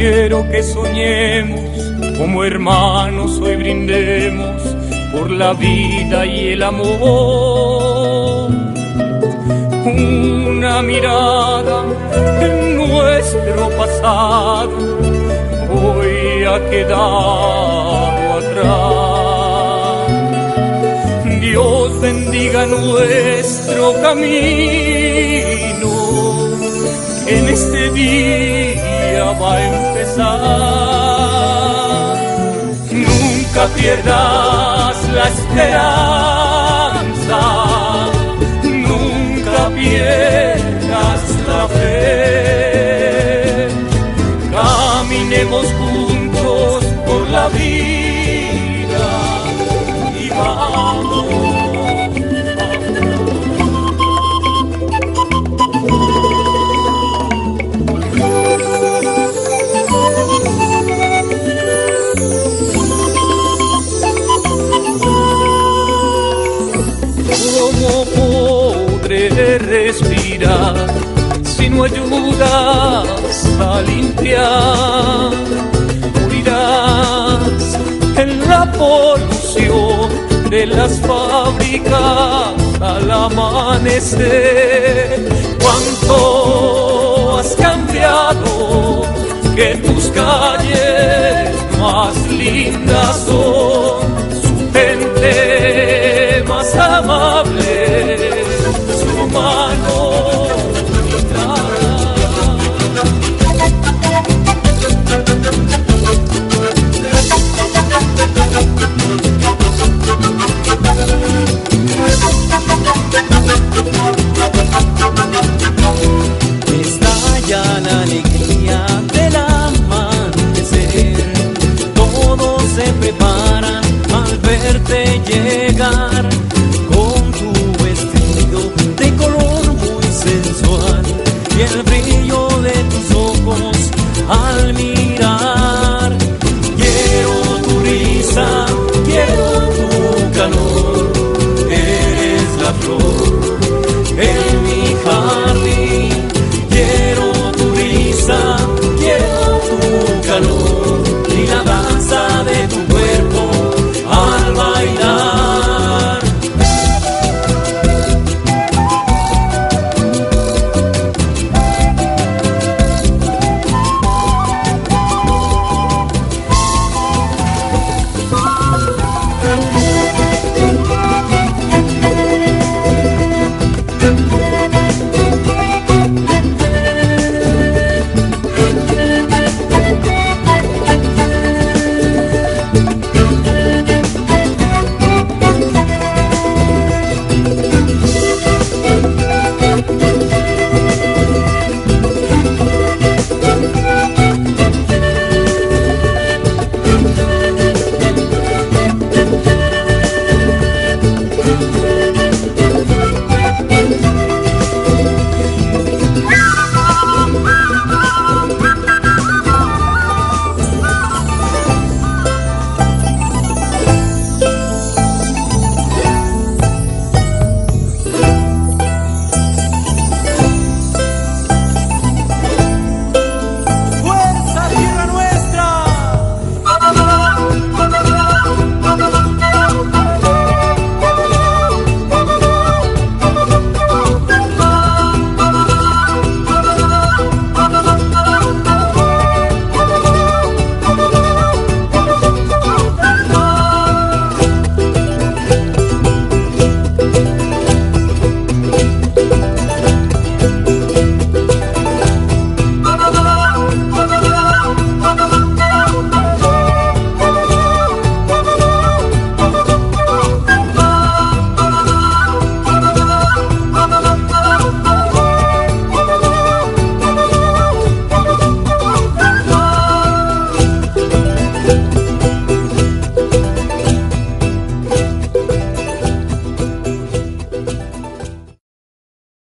Quiero que soñemos como hermanos, hoy brindemos por la vida y el amor. Una mirada en nuestro pasado hoy ha quedado atrás. Dios bendiga nuestro camino, que en este día va a empezar. Nunca pierdas la esperanza, nunca pierdas la fe. Caminemos juntos por la vida y vamos. ¿Cómo podré respirar si no ayudas a limpiar? Morirás en la polución de las fábricas al amanecer. ¿Cuánto has cambiado? Que tus calles más lindas son, su gente más amable, su mano estalla la alegría del amanecer. Todos se preparan al verte llegar, con tu vestido de color muy sensual y el brillo de tus ojos al mirar. Quiero tu risa, quiero tu calor, eres la flor en mi jardín. Quiero tu risa, quiero tu calor.